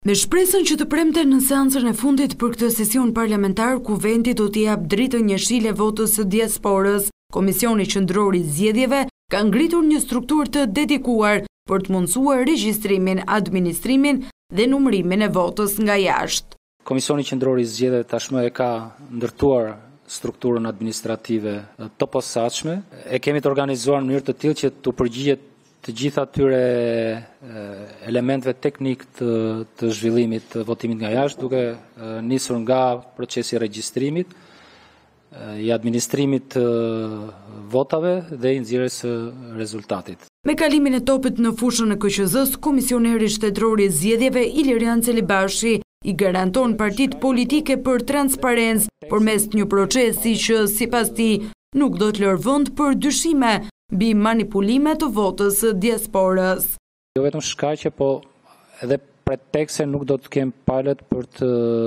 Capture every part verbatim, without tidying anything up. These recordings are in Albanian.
Me shpresën që të premte në seancën e fundit për këtë sesion parlamentar, ku vendi do t'i jap dritën njështrile votës së diasporës, Komisioni Qendror i Zgjedhjeve ka ngritur një strukturë të dedikuar për të mundësuar regjistrimin, administrimin dhe numërimin e votës nga jashtë. Komisioni Qendror i Zgjedhjeve tashmë e ka ndërtuar strukturën administrative të posaçme. E kemi të organizuar në mënyrë të tillë që të përgjigjet të gjitha atyre elementeve teknik të, të zhvillimit të votimit nga jashtë, duke nisur nga procesi i regjistrimit, i administrimit të votave dhe i nxjerrjes së rezultatit. Me kalimin e topit në fushën e K Q Z-s, Komisioneri Shtetëror i Zgjedhjeve Ilirian Celibashi i garanton partitë politike për transparencë përmes një procesi që sipas tij nuk do të lërë vend për dyshime mbi manipulime të votës së diasporës. Jo vetëm shkaqe, po edhe pretekse nuk do të kem palët për të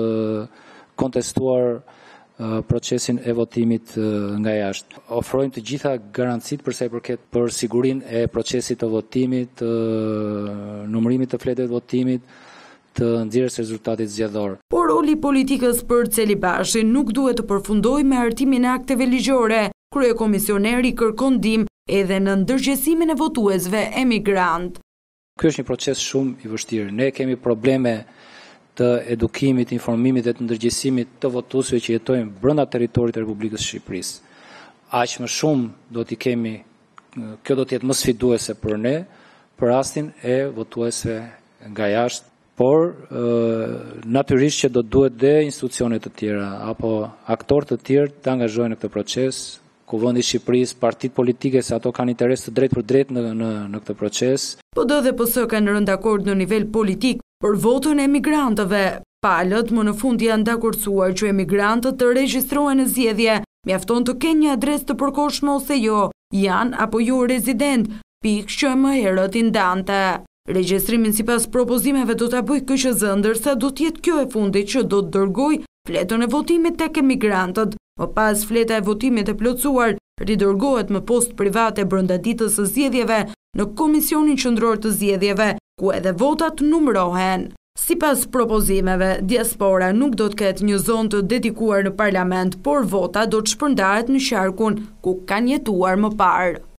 kontestuar procesin e votimit nga jashtë. Ofrojmë të gjitha garancitë për sa i përket për sigurinë e procesit të votimit, të numërimit të fletëve të votimit, të nxjerrjes së rezultatit zgjedhor. Por roli i politikës për Celibashi nuk duhet të përfundojë me hartimin e akteve ligjore. Kryekomisioneri kërkon ndihmë edhe në ndërgjegjësimin e votuesve emigrant. Ky është një proces shumë i vështirë. Ne kemi probleme të edukimit, informimit dhe të ndërgjegjësimit të votuesve që jetojnë brenda territorit të Republikës së Shqipërisë. Aq më shumë do t'i kemi, kjo do të jetë më sfiduese për ne për rastin e votuesve nga jashtë, por natyrisht që do duhet dhe institucione të tjera apo aktorë të tjerë të angazhohen në këtë proces. Kuvendi i Shqipërisë, partitë politike, se ato kanë interes të drejtë për drejtë në, në, në këtë proces. P D dhe P S kanë rënë dakord në nivel politik për votën e emigrantëve. Palët më në fund janë dakordsuar që emigrantët të regjistrohen në zgjedhje, mjafton të kenë një adresë të përkohshme ose jo, janë apo jo rezident, pikë që më herët i ndante. Regjistrimin sipas propozimeve do ta bëjë K Q Z, ndërsa do të jetë kjo e fundit që do të dërgojë fletën e votimit tek emigrantët. Më pas fleta e votimit e plotësuar ridërgohet më post private brenda ditës së zgjedhjeve në Komisionin Qendror të Zgjedhjeve, ku edhe votat numërohen. Sipas propozimeve, diaspora nuk do të ketë një zonë të dedikuar në parlament, por vota do të shpërndahet në qarkun ku kanë jetuar më parë.